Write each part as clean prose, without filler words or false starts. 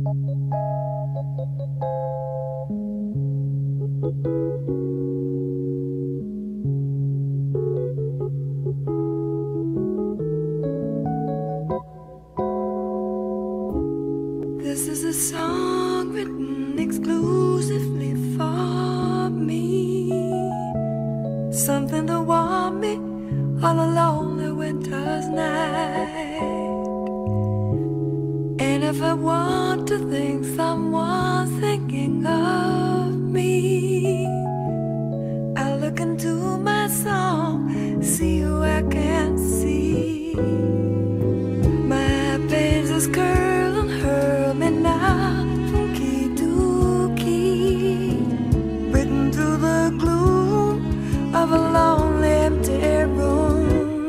This is a song written exclusively for me, something to warm me on a lonely winter's night. And if I want to think someone's thinking of me, I look into my song, see who I can see. My pains is curl and hurl me now from key to key, written through the gloom of a lonely empty room.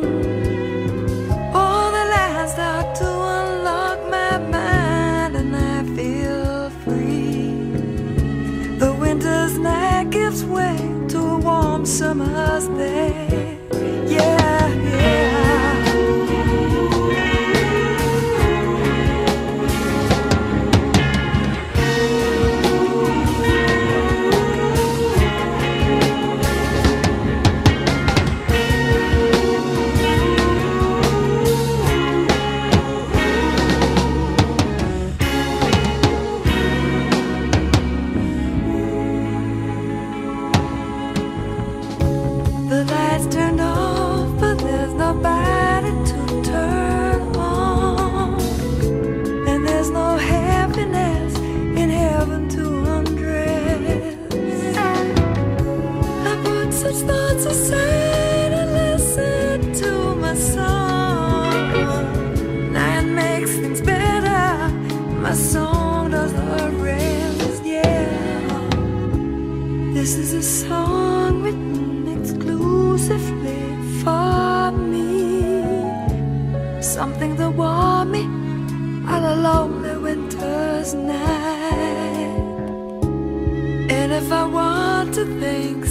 All the lines start to unlock my mind and I feel free. The winter's night gives way to a warm summer's day. Yeah, yeah. The lights turned off, but there's nobody to turn on, and there's no happiness in heaven to undress. I put such thoughts aside and listen to my song. Now it makes things better, my song does the rest, yeah. This is a song written exclusively for me, something to warm me on a lonely winter's night. And if I want to think